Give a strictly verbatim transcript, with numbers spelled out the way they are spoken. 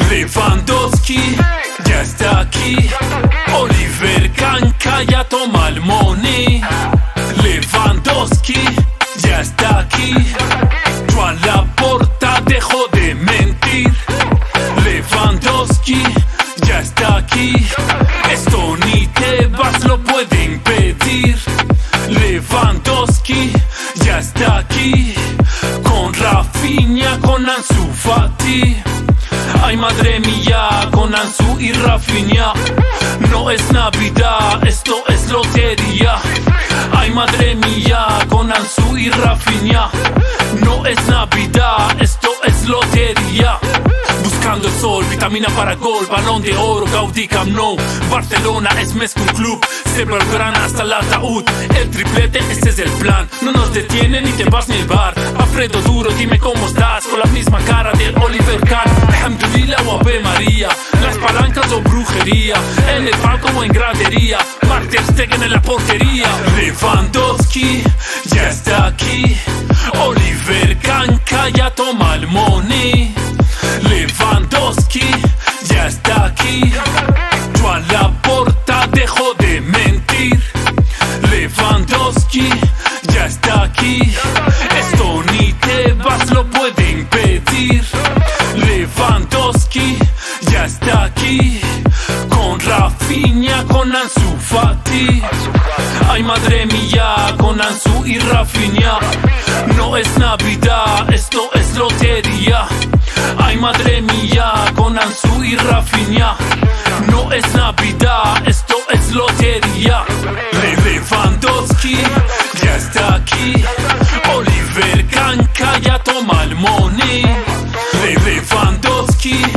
Lewandowski ya está aquí. Oliver Kahn ya toma el money. Lewandowski ya está aquí. Joan Laporta dejó de mentir. Lewandowski ya está aquí. Esto ni Tebas lo puede impedir. Lewandowski ya está aquí. Con Rafinha, con Ansu Fati. Ay madre mía, con Ansu y Rafinha. No es Navidad, esto es lotería. Ay madre mía, con Ansu y Rafinha. No es Navidad, esto es lotería. Buscando el sol, vitamina para gol, balón de oro, Gaudí, Camp Nou. Barcelona es més que un club, se blaugrana hasta el ataúd. El triplete, este es el plan, no nos detiene ni te vas ni el bar. Alfredo Duro, dime cómo estás, con la misma cara del Oliver Kahn. Alhamdulillah o Ave María, las palancas o brujería. En el palco o en gradería, Mark ter Stegen en la portería. Lewandowski ya está aquí. Oliver Kahn ya toma el money. Lewandowski ya está aquí. Joan Laporta dejó de mentir. Lewandowski ya está aquí. Esto ni Tebas lo puede impedir. Lewandowski ya está aquí. Con Rafinha, con Ansu Fati. Ay madre mía, con Ansu y Rafinha. No es Navidad, esto es lotería. Ay madre mía, con Ansu y Rafinha. No es Navidad, esto es lotería. Lewandowski ya está aquí. Oliver Kahn ya toma el money. Lewandowski